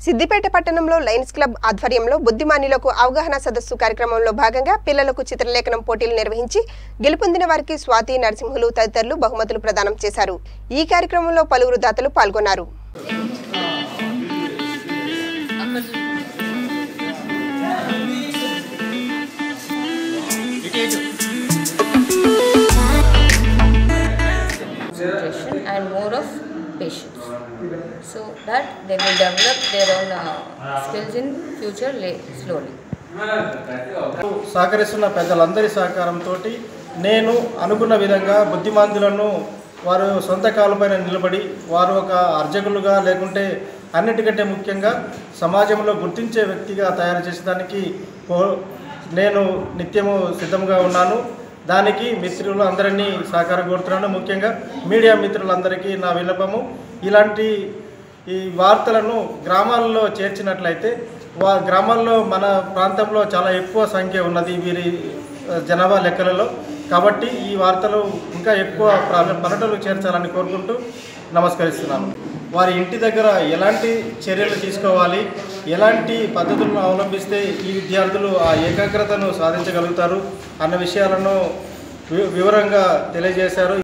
సిద్దిపేట పట్టణంలో Lions club ఆధ్వర్యంలో బుద్ధిమానులకు అవగాహన సదస్సు కార్యక్రమంలో భాగంగా పిల్లలకు చిత్రలేఖనం పోటీలు నిర్వహించి గెలుపొందిన వారికి స్వాతి నరసింహులు తదితరులు బహుమతులు ప్రదానం చేశారు. ఈ కార్యక్రమంలో పలువురు దాతలు పాల్గొన్నారు. And more of patience, so that they will develop their own skills in future slowly. సహకరిస్తున్న పెద్దలందరి సహకారంతో నేను అనుకున్న విధంగా బుద్ధిమంతులను వారు సొంత కాళ్ళపైన నిలబడి వారు ఒక అర్జకులుగా లేకుంటే అన్నిటికంటే ముఖ్యంగా సమాజంలో గుర్తించే వ్యక్తిగా తయారు చేసేదానికి నేను నిత్యము సిద్ధంగా ఉన్నాను. దానికి మిత్రులు అందరినీ సహకారం కోరుతున్నాను. ముఖ్యంగా మీడియా మిత్రులందరికీ నా విన్నపము, ఇలాంటి ఈ వార్తలను గ్రామాల్లో చేర్చినట్లయితే గ్రామాల్లో మన ప్రాంతంలో చాలా ఎక్కువ సంఖ్య ఉన్నది వీరి జనాభా లెక్కలలో. కాబట్టి ఈ వార్తలు ఇంకా ఎక్కువ పర్యటనలు చేర్చాలని కోరుకుంటూ నమస్కరిస్తున్నాను. వారి ఇంటి దగ్గర ఎలాంటి చర్యలు తీసుకోవాలి, ఎలాంటి పద్ధతులను అవలంబిస్తే ఈ విద్యార్థులు ఆ ఏకాగ్రతను సాధించగలుగుతారు అన్న విషయాలను వివరంగా తెలియజేశారు.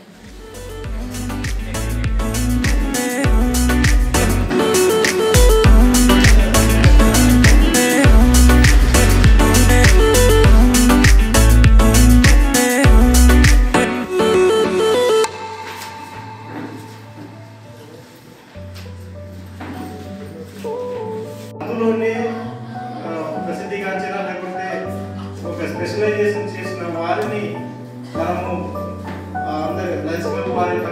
అందులోనే ప్రసిద్ధిగాంచిన లేకుంటే ఒక స్పెషలైజేషన్ చేసిన వారిని మనము అందరి లయన్స్ క్లబ్ వారి